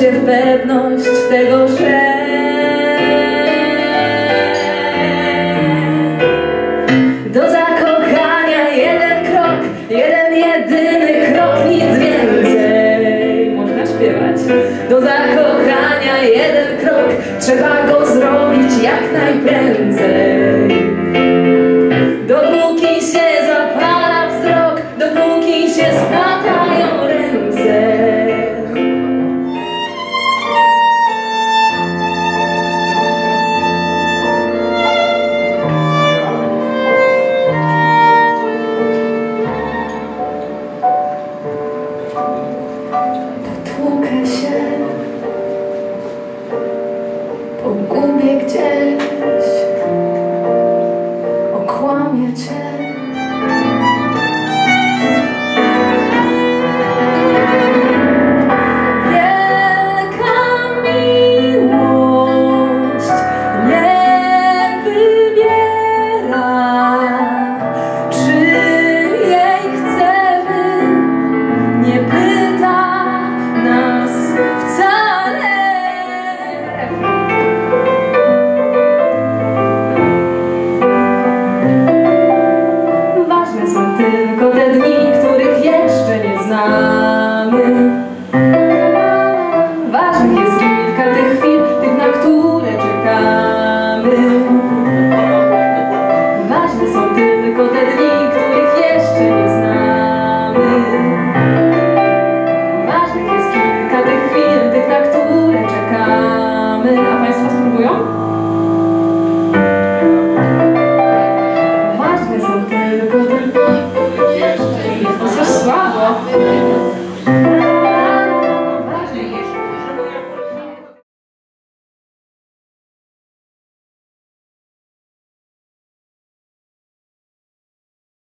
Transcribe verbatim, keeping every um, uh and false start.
się w pewność tego, że do zakochania jeden krok, jeden jedyny krok, nic więcej. Można śpiewać. Do zakochania jeden krok, trzeba go zrobić jak najprędzej. Dopóki się zapala wzrok, dopóki się splatają ręce. Potłukę się po głębie gdzieś.